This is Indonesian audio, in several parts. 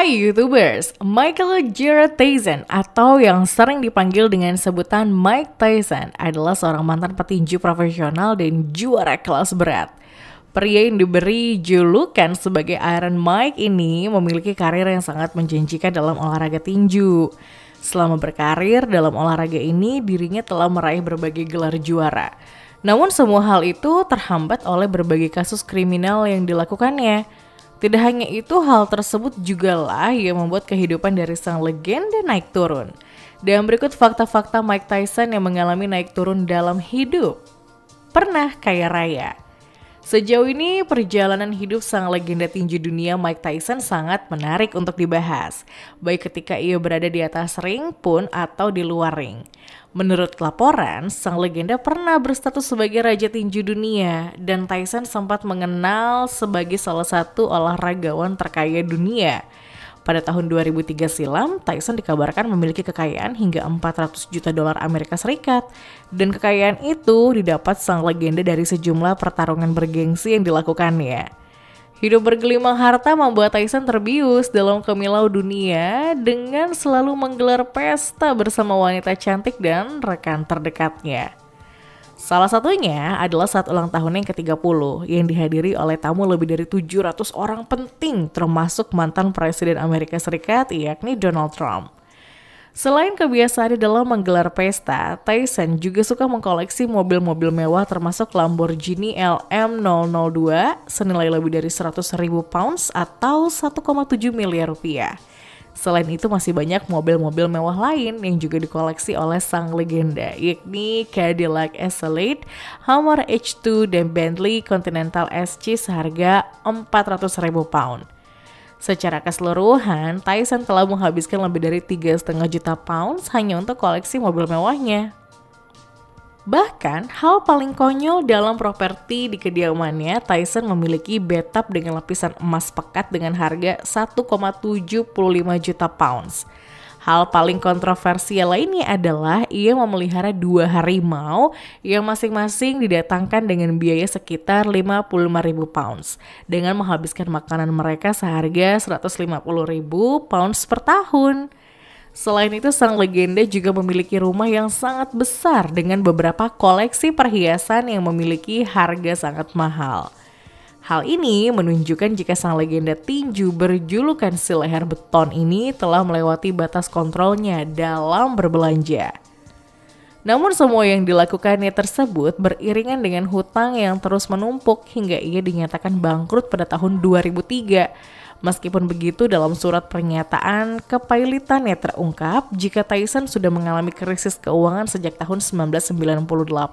Hai YouTubers, Michael Gerard Tyson atau yang sering dipanggil dengan sebutan Mike Tyson adalah seorang mantan petinju profesional dan juara kelas berat. Pria yang diberi julukan sebagai Iron Mike ini memiliki karir yang sangat menjanjikan dalam olahraga tinju. Selama berkarir dalam olahraga ini, dirinya telah meraih berbagai gelar juara. Namun semua hal itu terhambat oleh berbagai kasus kriminal yang dilakukannya. Tidak hanya itu, hal tersebut jugalah yang membuat kehidupan dari sang legenda naik turun. Dan berikut fakta-fakta Mike Tyson yang mengalami naik turun dalam hidup. Pernah kaya raya. Sejauh ini perjalanan hidup sang legenda tinju dunia Mike Tyson sangat menarik untuk dibahas, baik ketika ia berada di atas ring pun atau di luar ring. Menurut laporan, sang legenda pernah berstatus sebagai raja tinju dunia dan Tyson sempat mengenal sebagai salah satu olahragawan terkaya dunia. Pada tahun 2003 silam, Tyson dikabarkan memiliki kekayaan hingga 400 juta dolar Amerika Serikat. Dan kekayaan itu didapat sang legenda dari sejumlah pertarungan bergengsi yang dilakukannya. Hidup bergelimang harta membuat Tyson terbius dalam kemilau dunia dengan selalu menggelar pesta bersama wanita cantik dan rekan terdekatnya. Salah satunya adalah saat ulang tahun yang ke-30 yang dihadiri oleh tamu lebih dari 700 orang penting termasuk mantan Presiden Amerika Serikat yakni Donald Trump. Selain kebiasaannya dalam menggelar pesta, Tyson juga suka mengkoleksi mobil-mobil mewah termasuk Lamborghini LM002 senilai lebih dari 100.000 pounds atau 1,7 miliar rupiah. Selain itu masih banyak mobil-mobil mewah lain yang juga dikoleksi oleh sang legenda, yakni Cadillac Escalade, Hummer H2, dan Bentley Continental SC seharga 400.000 pound. Secara keseluruhan, Tyson telah menghabiskan lebih dari 3,5 juta pounds hanya untuk koleksi mobil mewahnya. Bahkan, hal paling konyol dalam properti di kediamannya, Tyson memiliki bathtub dengan lapisan emas pekat dengan harga 1,75 juta pounds. Hal paling kontroversial lainnya adalah ia memelihara 2 harimau yang masing-masing didatangkan dengan biaya sekitar 55.000 pounds dengan menghabiskan makanan mereka seharga 150.000 pounds per tahun. Selain itu, sang legenda juga memiliki rumah yang sangat besar dengan beberapa koleksi perhiasan yang memiliki harga sangat mahal. Hal ini menunjukkan jika sang legenda tinju berjulukan si leher beton ini telah melewati batas kontrolnya dalam berbelanja. Namun semua yang dilakukannya tersebut beriringan dengan hutang yang terus menumpuk hingga ia dinyatakan bangkrut pada tahun 2003. Meskipun begitu, dalam surat pernyataan kepailitannya terungkap jika Tyson sudah mengalami krisis keuangan sejak tahun 1998.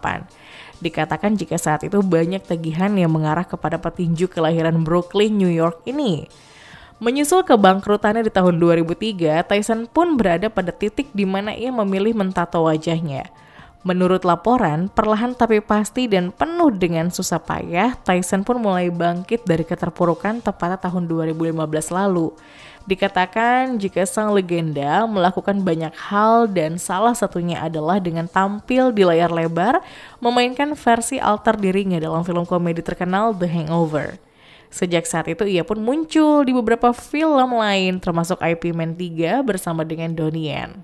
Dikatakan jika saat itu banyak tagihan yang mengarah kepada petinju kelahiran Brooklyn, New York ini. Menyusul kebangkrutannya di tahun 2003, Tyson pun berada pada titik di mana ia memilih mentato wajahnya. Menurut laporan, perlahan tapi pasti dan penuh dengan susah payah, Tyson pun mulai bangkit dari keterpurukan tepatnya tahun 2015 lalu. Dikatakan jika sang legenda melakukan banyak hal dan salah satunya adalah dengan tampil di layar lebar memainkan versi alter dirinya dalam film komedi terkenal The Hangover. Sejak saat itu ia pun muncul di beberapa film lain termasuk IP Man 3 bersama dengan Donnie Yen.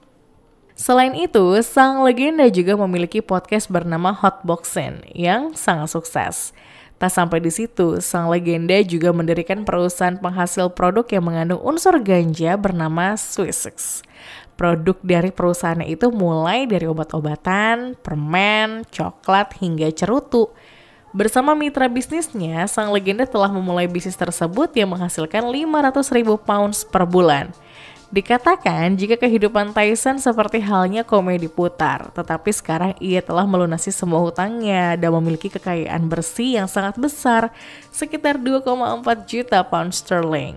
Selain itu, sang legenda juga memiliki podcast bernama Hot Boxing yang sangat sukses. Tak sampai di situ, sang legenda juga mendirikan perusahaan penghasil produk yang mengandung unsur ganja bernama Swissex. Produk dari perusahaannya itu mulai dari obat-obatan, permen, coklat, hingga cerutu. Bersama mitra bisnisnya, sang legenda telah memulai bisnis tersebut yang menghasilkan 500.000 pounds per bulan. Dikatakan jika kehidupan Tyson seperti halnya komedi putar, tetapi sekarang ia telah melunasi semua hutangnya dan memiliki kekayaan bersih yang sangat besar, sekitar 2,4 juta pound sterling.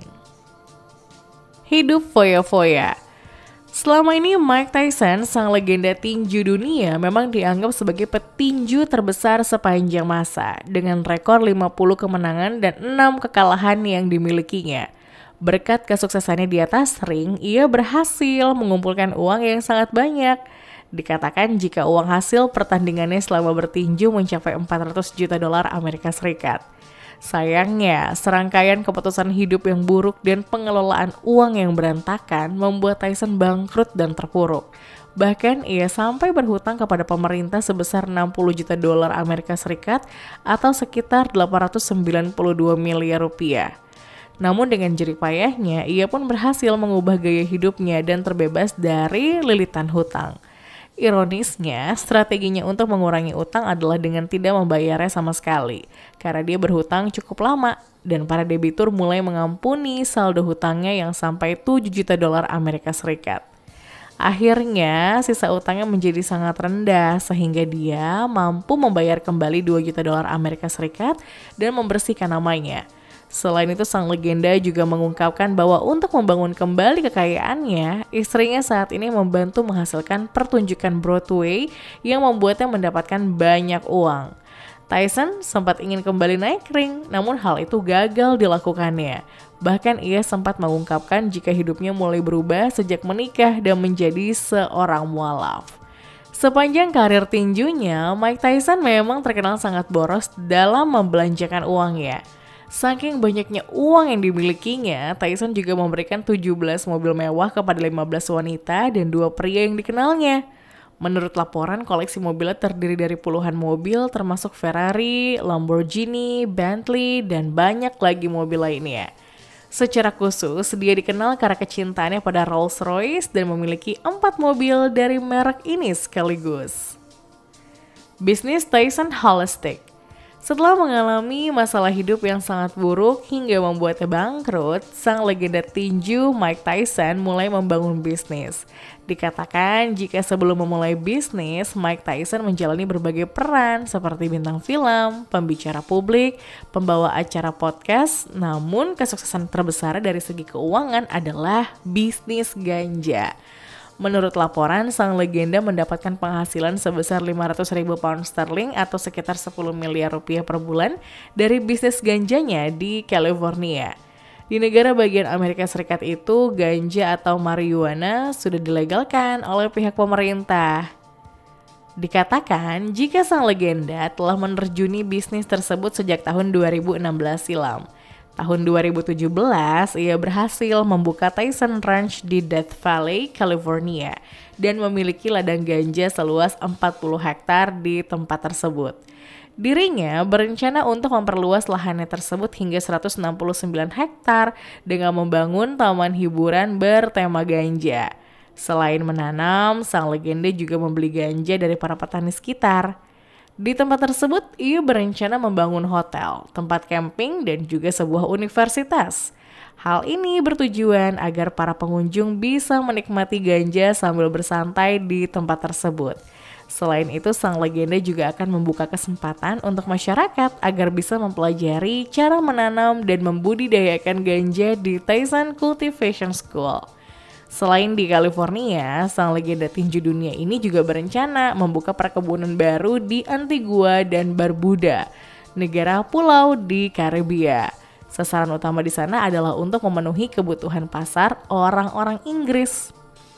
Hidup foya-foya. Selama ini Mike Tyson, sang legenda tinju dunia, memang dianggap sebagai petinju terbesar sepanjang masa, dengan rekor 50 kemenangan dan 6 kekalahan yang dimilikinya. Berkat kesuksesannya di atas ring, ia berhasil mengumpulkan uang yang sangat banyak. Dikatakan jika uang hasil pertandingannya selama bertinju mencapai 400 juta dolar Amerika Serikat. Sayangnya, serangkaian keputusan hidup yang buruk dan pengelolaan uang yang berantakan membuat Tyson bangkrut dan terpuruk. Bahkan ia sampai berhutang kepada pemerintah sebesar 60 juta dolar Amerika Serikat atau sekitar 892 miliar rupiah. Namun dengan jerih payahnya, ia pun berhasil mengubah gaya hidupnya dan terbebas dari lilitan hutang. Ironisnya, strateginya untuk mengurangi utang adalah dengan tidak membayarnya sama sekali, karena dia berhutang cukup lama, dan para debitur mulai mengampuni saldo hutangnya yang sampai 7 juta dolar Amerika Serikat. Akhirnya, sisa utangnya menjadi sangat rendah, sehingga dia mampu membayar kembali 2 juta dolar Amerika Serikat dan membersihkan namanya. Selain itu, sang legenda juga mengungkapkan bahwa untuk membangun kembali kekayaannya, istrinya saat ini membantu menghasilkan pertunjukan Broadway yang membuatnya mendapatkan banyak uang. Tyson sempat ingin kembali naik ring, namun hal itu gagal dilakukannya. Bahkan ia sempat mengungkapkan jika hidupnya mulai berubah sejak menikah dan menjadi seorang mualaf. Sepanjang karir tinjunya, Mike Tyson memang terkenal sangat boros dalam membelanjakan uangnya. Saking banyaknya uang yang dimilikinya, Tyson juga memberikan 17 mobil mewah kepada 15 wanita dan 2 pria yang dikenalnya. Menurut laporan, koleksi mobilnya terdiri dari puluhan mobil termasuk Ferrari, Lamborghini, Bentley, dan banyak lagi mobil lainnya. Secara khusus, dia dikenal karena kecintaannya pada Rolls-Royce dan memiliki 4 mobil dari merek ini sekaligus. Bisnis Tyson holistic. Setelah mengalami masalah hidup yang sangat buruk hingga membuatnya bangkrut, sang legenda tinju Mike Tyson mulai membangun bisnis. Dikatakan jika sebelum memulai bisnis, Mike Tyson menjalani berbagai peran seperti bintang film, pembicara publik, pembawa acara podcast, namun kesuksesan terbesar dari segi keuangan adalah bisnis ganja. Menurut laporan, sang legenda mendapatkan penghasilan sebesar 500.000 pound sterling atau sekitar 10 miliar rupiah per bulan dari bisnis ganjanya di California. Di negara bagian Amerika Serikat itu, ganja atau marijuana sudah dilegalkan oleh pihak pemerintah. Dikatakan jika sang legenda telah menerjuni bisnis tersebut sejak tahun 2016 silam. Tahun 2017, ia berhasil membuka Tyson Ranch di Death Valley, California, dan memiliki ladang ganja seluas 40 hektar di tempat tersebut. Dirinya berencana untuk memperluas lahannya tersebut hingga 169 hektar dengan membangun taman hiburan bertema ganja. Selain menanam, sang legenda juga membeli ganja dari para petani sekitar. Di tempat tersebut, ia berencana membangun hotel, tempat camping, dan juga sebuah universitas. Hal ini bertujuan agar para pengunjung bisa menikmati ganja sambil bersantai di tempat tersebut. Selain itu, sang legenda juga akan membuka kesempatan untuk masyarakat agar bisa mempelajari cara menanam dan membudidayakan ganja di Tyson Cultivation School. Selain di California, sang legenda tinju dunia ini juga berencana membuka perkebunan baru di Antigua dan Barbuda, negara pulau di Karibia. Sasaran utama di sana adalah untuk memenuhi kebutuhan pasar orang-orang Inggris.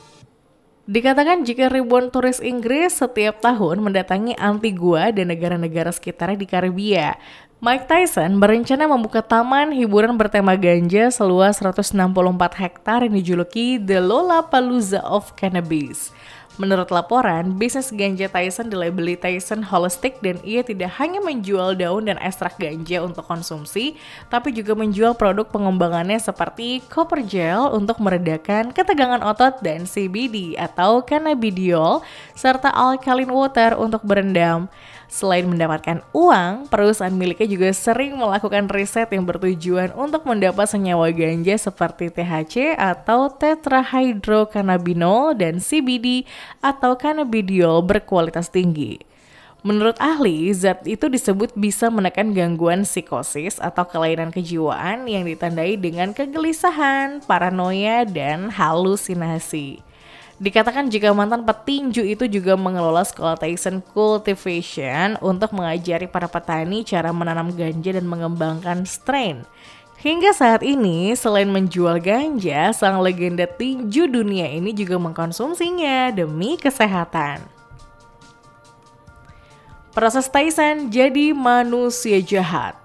Dikatakan jika ribuan turis Inggris setiap tahun mendatangi Antigua dan negara-negara sekitarnya di Karibia. Mike Tyson berencana membuka taman hiburan bertema ganja seluas 164 hektar yang dijuluki The Lollapalooza of Cannabis. Menurut laporan, bisnis ganja Tyson dilabeli Tyson Holistic dan ia tidak hanya menjual daun dan ekstrak ganja untuk konsumsi, tapi juga menjual produk pengembangannya seperti copper gel untuk meredakan ketegangan otot dan CBD atau cannabidiol, serta alkaline water untuk berendam. Selain mendapatkan uang, perusahaan miliknya juga sering melakukan riset yang bertujuan untuk mendapat senyawa ganja seperti THC atau tetrahydrocannabinol dan CBD atau cannabidiol berkualitas tinggi. Menurut ahli, zat itu disebut bisa menekan gangguan psikosis atau kelainan kejiwaan yang ditandai dengan kegelisahan, paranoia, dan halusinasi. Dikatakan jika mantan petinju itu juga mengelola sekolah Tyson Cultivation untuk mengajari para petani cara menanam ganja dan mengembangkan strain. Hingga saat ini, selain menjual ganja, sang legenda tinju dunia ini juga mengkonsumsinya demi kesehatan. Proses Tyson jadi manusia jahat.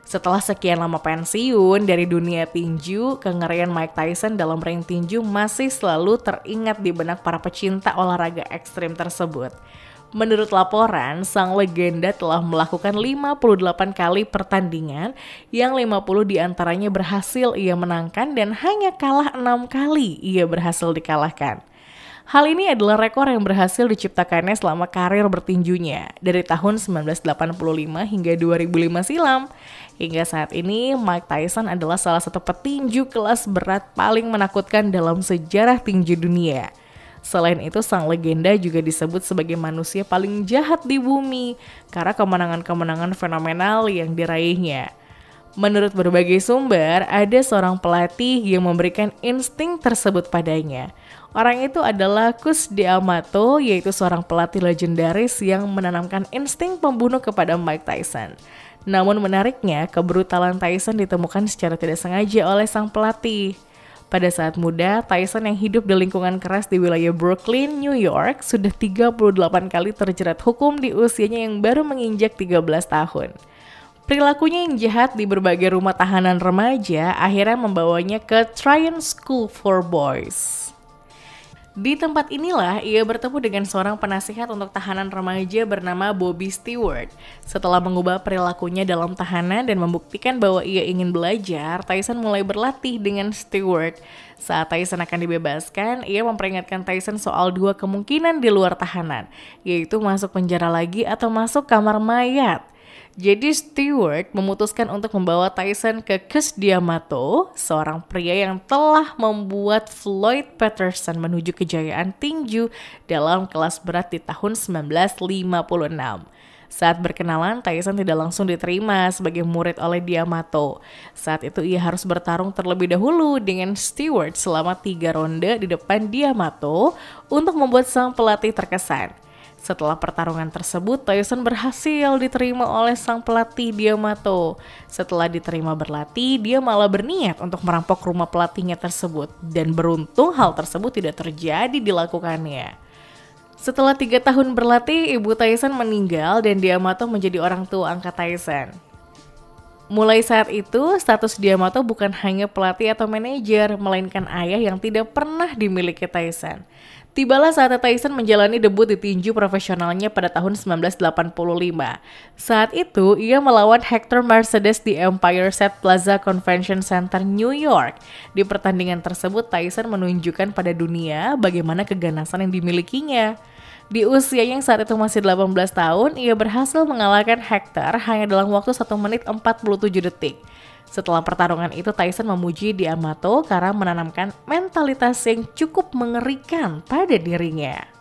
Setelah sekian lama pensiun dari dunia tinju, kengerian Mike Tyson dalam ring tinju masih selalu teringat di benak para pecinta olahraga ekstrim tersebut. Menurut laporan, sang legenda telah melakukan 58 kali pertandingan yang 50 diantaranya berhasil ia menangkan dan hanya kalah 6 kali ia berhasil dikalahkan. Hal ini adalah rekor yang berhasil diciptakannya selama karir bertinjunya dari tahun 1985 hingga 2005 silam. Hingga saat ini, Mike Tyson adalah salah satu petinju kelas berat paling menakutkan dalam sejarah tinju dunia. Selain itu, sang legenda juga disebut sebagai manusia paling jahat di bumi karena kemenangan-kemenangan fenomenal yang diraihnya. Menurut berbagai sumber, ada seorang pelatih yang memberikan insting tersebut padanya. Orang itu adalah Cus D'Amato, yaitu seorang pelatih legendaris yang menanamkan insting pembunuh kepada Mike Tyson. Namun menariknya, kebrutalan Tyson ditemukan secara tidak sengaja oleh sang pelatih. Pada saat muda, Tyson yang hidup di lingkungan keras di wilayah Brooklyn, New York, sudah 38 kali terjerat hukum di usianya yang baru menginjak 13 tahun. Perilakunya yang jahat di berbagai rumah tahanan remaja akhirnya membawanya ke Tryon School for Boys. Di tempat inilah ia bertemu dengan seorang penasihat untuk tahanan remaja bernama Bobby Stewart. Setelah mengubah perilakunya dalam tahanan dan membuktikan bahwa ia ingin belajar, Tyson mulai berlatih dengan Stewart. Saat Tyson akan dibebaskan, ia memperingatkan Tyson soal dua kemungkinan di luar tahanan, yaitu masuk penjara lagi atau masuk kamar mayat. Jadi Stewart memutuskan untuk membawa Tyson ke Cus D'Amato, seorang pria yang telah membuat Floyd Patterson menuju kejayaan tinju dalam kelas berat di tahun 1956. Saat berkenalan, Tyson tidak langsung diterima sebagai murid oleh D'Amato. Saat itu ia harus bertarung terlebih dahulu dengan Stewart selama 3 ronde di depan D'Amato untuk membuat sang pelatih terkesan. Setelah pertarungan tersebut, Tyson berhasil diterima oleh sang pelatih D'Amato. Setelah diterima berlatih, dia malah berniat untuk merampok rumah pelatihnya tersebut. Dan beruntung hal tersebut tidak terjadi dilakukannya. Setelah 3 tahun berlatih, ibu Tyson meninggal dan D'Amato menjadi orang tua angkat Tyson. Mulai saat itu, status D'Amato bukan hanya pelatih atau manajer, melainkan ayah yang tidak pernah dimiliki Tyson. Tibalah saatnya Tyson menjalani debut di tinju profesionalnya pada tahun 1985. Saat itu, ia melawan Hector Mercedes di Empire State Plaza Convention Center, New York. Di pertandingan tersebut, Tyson menunjukkan pada dunia bagaimana keganasan yang dimilikinya. Di usia yang saat itu masih 18 tahun, ia berhasil mengalahkan Hector hanya dalam waktu 1 menit 47 detik. Setelah pertarungan itu, Tyson memuji D'Amato karena menanamkan mentalitas yang cukup mengerikan pada dirinya.